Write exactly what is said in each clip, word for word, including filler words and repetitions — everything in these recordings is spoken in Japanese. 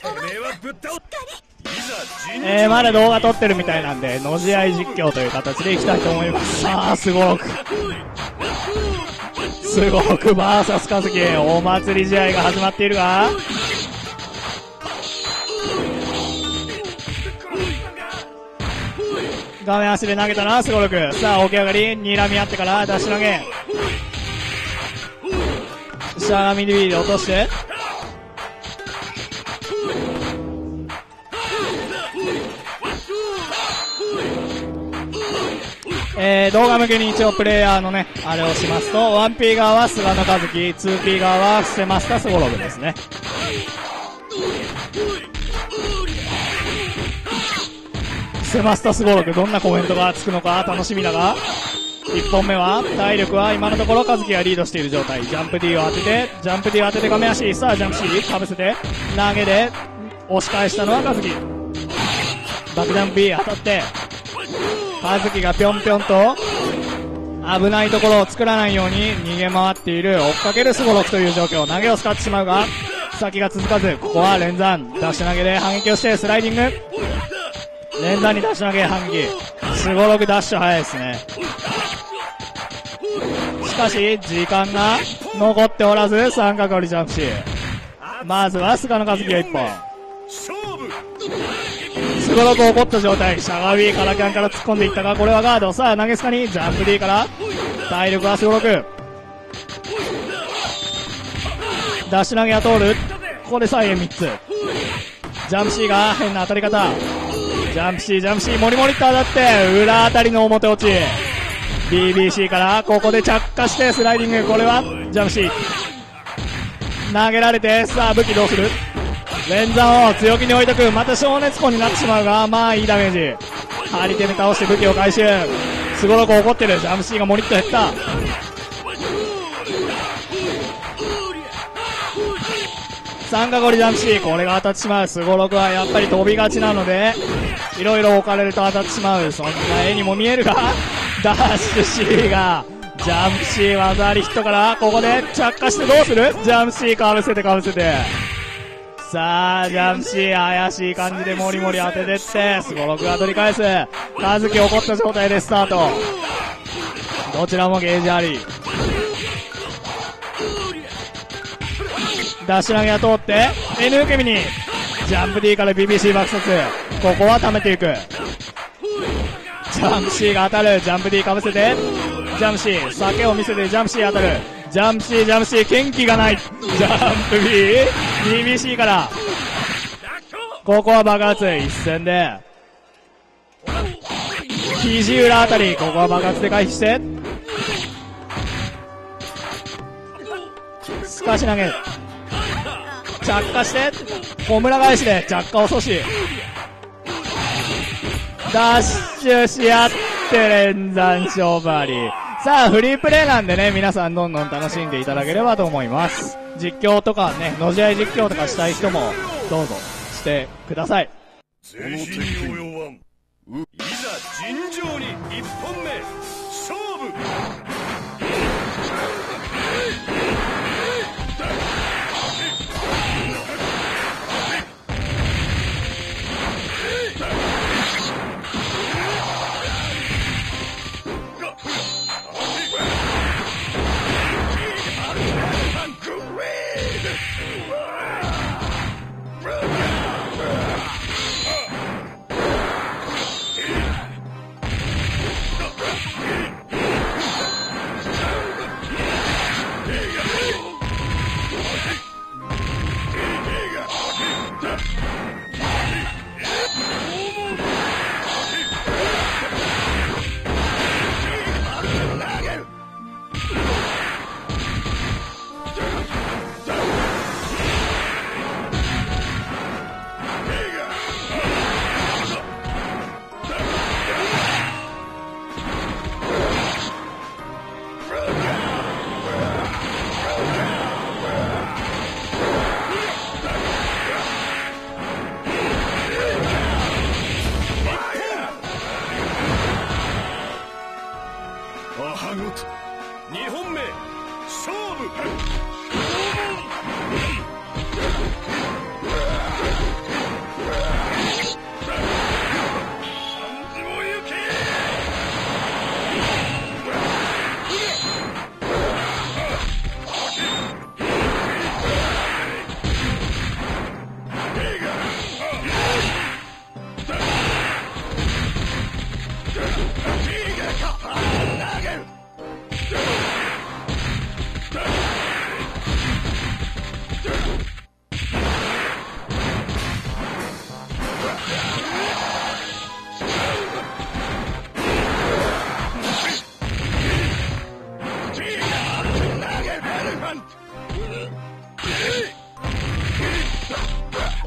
えー、まだ動画撮ってるみたいなんで、のじ合い実況という形でいきたいと思います。さあ、すごろく。すごろく ブイエス カズキ、お祭り試合が始まっているが、画面足で投げたな、すごろく。さあ、起き上がり、睨み合ってから出し投げ。しゃがみビーで落として、えー、動画向けに一応プレイヤーのね、あれをしますと、ワンピー 側は菅野和樹、ツーピー 側は伏せましたすごろくですね。伏せましたすごろく、どんなコメントがつくのか楽しみだが、いっぽんめは、体力は今のところ和樹がリードしている状態。ジャンプ D を当てて、ジャンプ D を当てて画面足、さあジャンプ C、かぶせて、投げで、押し返したのは和樹。バックジャンプ B 当たって、和樹がぴょんぴょんと危ないところを作らないように逃げ回っている、追っかけるすごろくという状況。投げを使ってしまうが先が続かず、ここは連山ダッシュ投げで反撃をしてスライディング、連山にダッシュ投げ反撃、すごろくダッシュ早いですね。しかし時間が残っておらず三角折りジャンプし、まずは菅野和樹がいっぽん、すごろく怒った状態、しゃがみからキャンから突っ込んでいったが、これはガード。さあ投げすかにジャンプ D から体力はすごろく、ダッシュ投げは通る。ここで左右みっつ、ジャンプ C が変な当たり方、ジャンプ C ジャンプ C モリモリっと当たって裏当たりの表落ち、 ビービーシー からここで着火してスライディング、これはジャンプ C 投げられて、さあ武器どうする、連山を強気に置いとく、また消熱痕になってしまうが、まあいいダメージ、張り手で倒して武器を回収、すごろく怒ってる、ジャンプ C がモリッと減った、三角折りジャンプ C、これが当たってしまう。すごろくはやっぱり飛びがちなのでいろいろ置かれると当たってしまう、そんな絵にも見えるが、ダッシュ C がジャンプ C 技ありヒットからここで着火してどうする、ジャンプ C かぶせてかぶせて、さあジャンプ C 怪しい感じでモリモリ当ててって、すごろくが取り返す。和樹怒った状態でスタート、どちらもゲージあり、ダッシュ投げが通って N 受け身にジャンプ D から ビービーシー 爆殺、ここは溜めていく、ジャンプ C が当たる、ジャンプ D かぶせてジャンプ C、 酒を見せてジャンプ C 当たる、ジャンプ C ジャンプ C 元気がない、ジャンプ B、 ビービーシー からここは爆発、一戦で肘裏あたり、ここは爆発で回避して、すかし投げ着火して小村返しで着火を阻止、ダッシュし合って連山勝負あり。さあフリープレイなんでね、皆さんどんどん楽しんでいただければと思います。実況とかね、のじ合い実況とかしたい人もどうぞしてください。 全身に及ばん、いざ尋常に一本目勝負。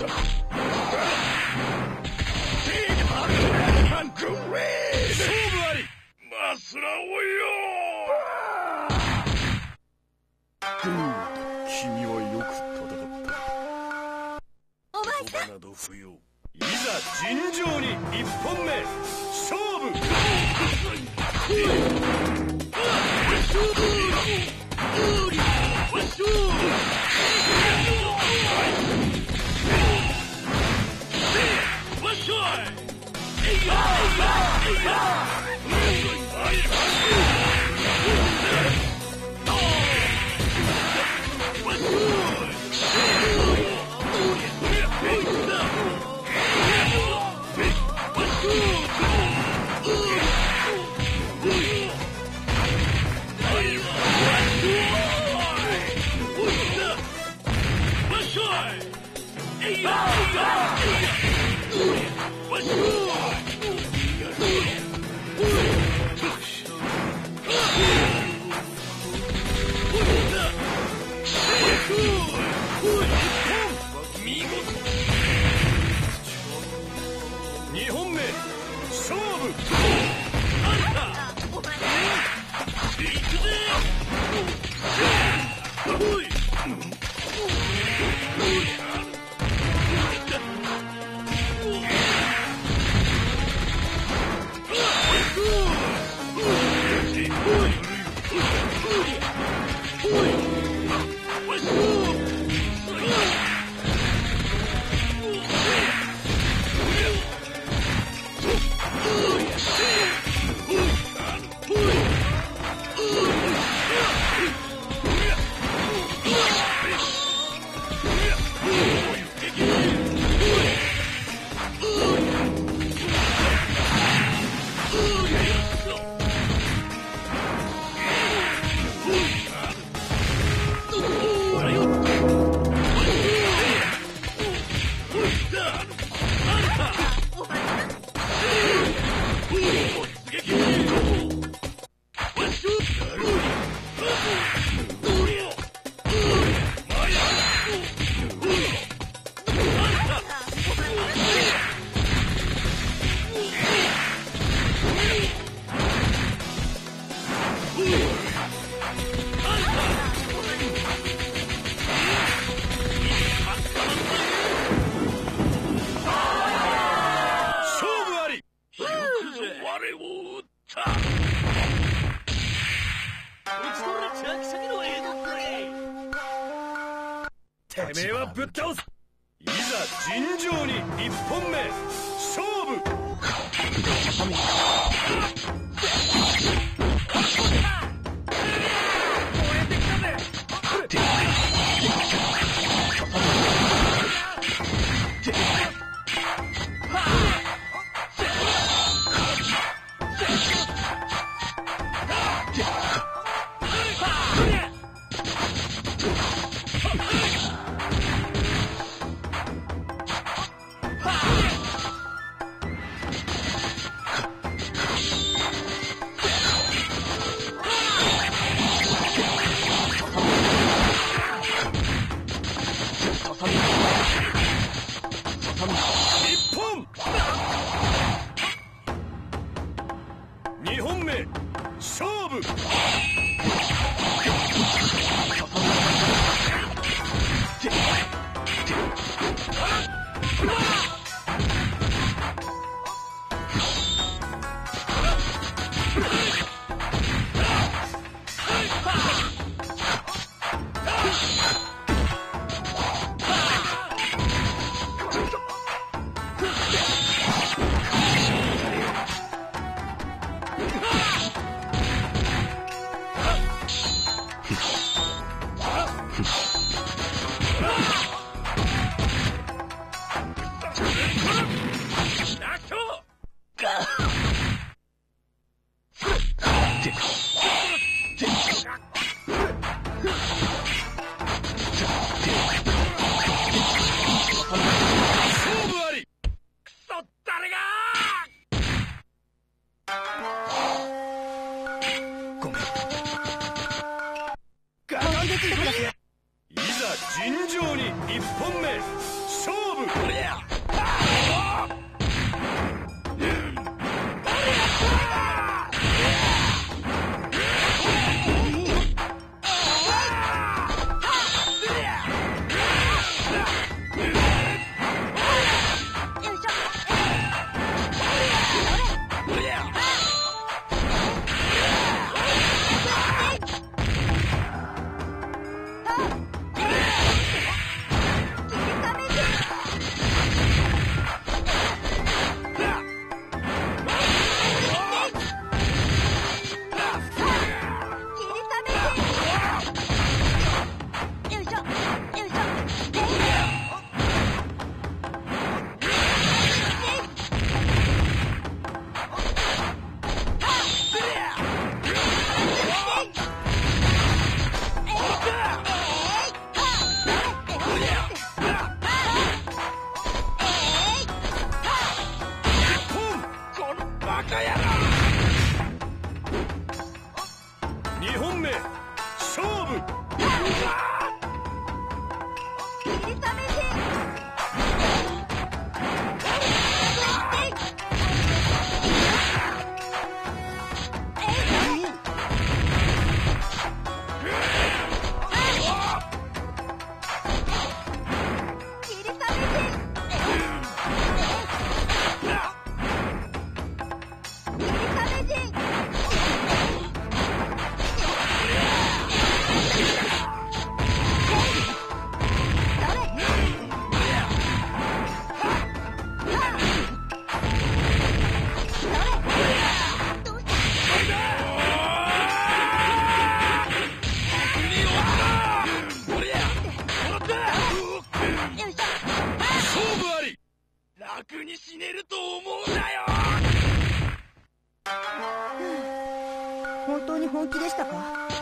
マスラオよ。君はよく戦った。おばあさんなど不要。いざ尋常に一本目勝負。にほんめ勝負。てめえはぶっ倒す。いざ尋常に一本目勝負。 畳にほんめ勝負。 楽に死ねると思うなよ。 本当に本気でしたか？